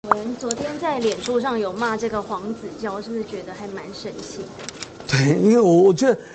昨天在脸书上有骂这个黄子佼，是不是觉得还蛮生气的？ 对，因为我觉得，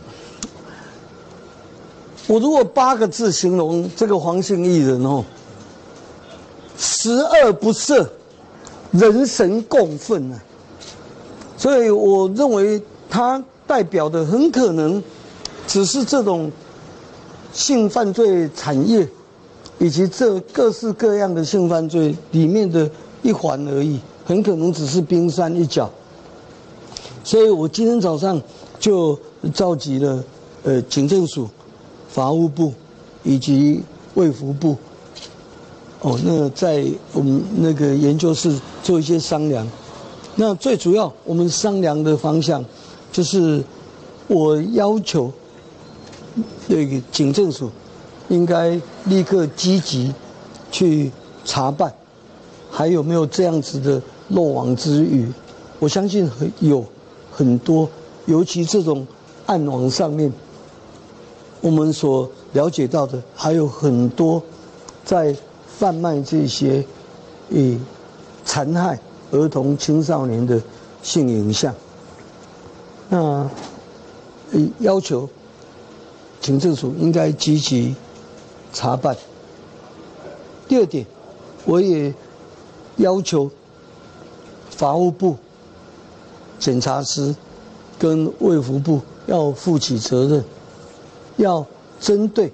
我如果8个字形容这个黄姓艺人哦，十恶不赦，人神共愤啊。所以我认为他代表的很可能只是这种性犯罪产业以及这各式各样的性犯罪里面的一环而已，很可能只是冰山一角。所以我今天早上就召集了警政署、法务部以及卫福部，那在我们那个研究室做一些商量。那最主要我们商量的方向就是我要求那个警政署应该立刻积极去查办，还有没有这样子的漏网之鱼。我相信有很多，尤其这种暗网上面我们所了解到的还有很多在贩卖这些残害儿童青少年的性影像。那要求警政署应该积极查办。第二点，我也要求法务部、检察司跟卫福部要负起责任，要针对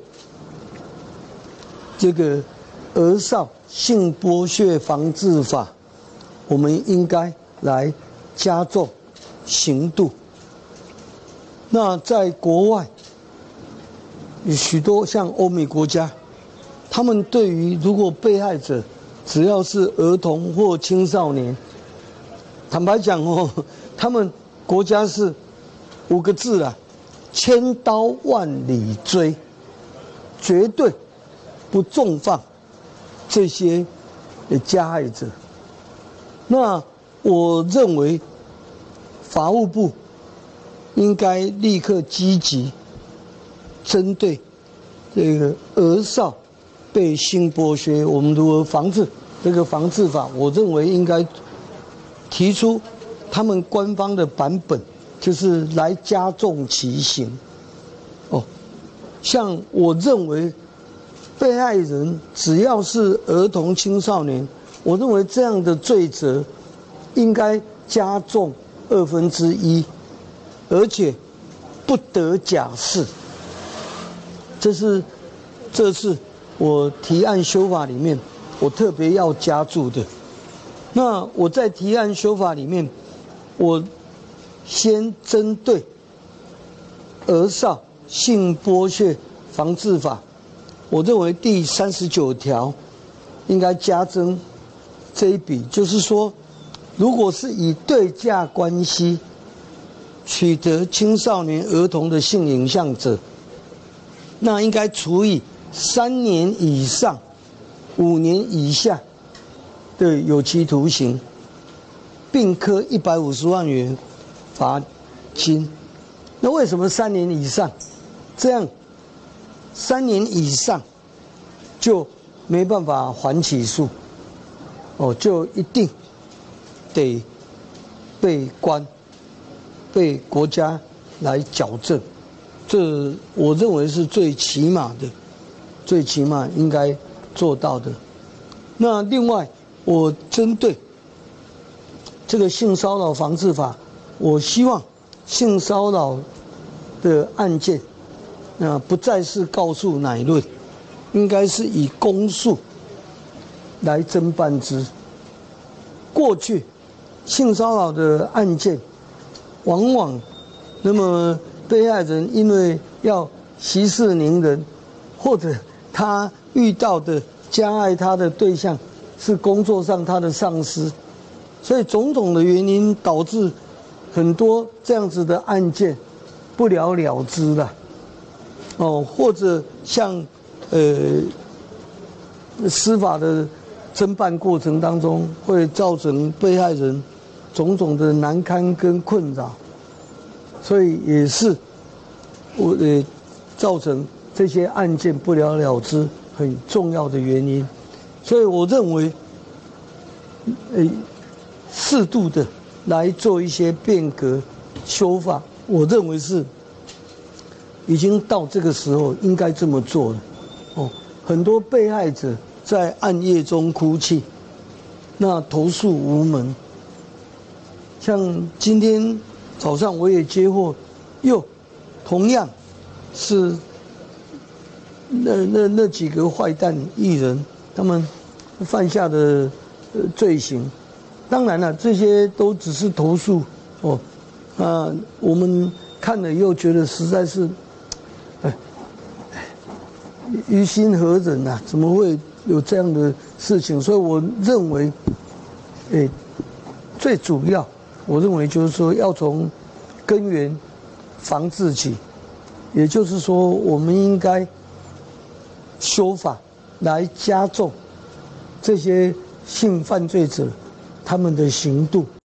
这个儿少性剥削防治法，我们应该来加重刑度。那在国外有许多像欧美国家，他们对于如果被害者只要是儿童或青少年，坦白讲他们国家是5个字啦，千刀万里追，绝对不重放这些加害者。那我认为法务部应该立刻积极针对这个儿少被性剥削，我们如何防治这个防治法，我认为应该提出他们官方的版本，就是来加重其刑。像我认为被害人只要是儿童青少年，我认为这样的罪责应该加重1/2，而且不得假释。这是我提案修法里面我特别要加注的。那我在提案修法里面，我先针对儿少性剥削防治法，我认为第39条应该加征这一笔，就是说，如果是以对价关系取得青少年儿童的性影像者，那应该处以3年以上5年以下的有期徒刑，并科150万元罚金。那为什么3年以上？这样3年以上就没办法还起诉，就一定得被关，被国家来矫正。这我认为是最起码应该做到的。那另外，我针对这个性骚扰防治法，我希望性骚扰的案件，不再是告诉乃论，应该是以公诉来侦办之。过去性骚扰的案件，往往那么被害人因为要息事宁人，或者他遇到的加害他的对象是工作上他的上司，所以种种的原因导致很多这样子的案件不了了之了。或者像司法的侦办过程当中，会造成被害人种种的难堪跟困扰，所以也是造成这些案件不了了之很重要的原因。所以我认为适度的来做一些变革修法，我认为是已经到这个时候应该这么做了。哦，很多被害者在暗夜中哭泣，那投诉无门。像今天早上我也接获，同样是那几个坏蛋艺人他们犯下的罪行。当然了，这些都只是投诉哦。我们看了又觉得实在是，于心何忍啊？怎么会有这样的事情？所以我认为，最主要，我认为就是说要从根源防治起，也就是说，我们应该修法来加重这些性犯罪者他们的刑度。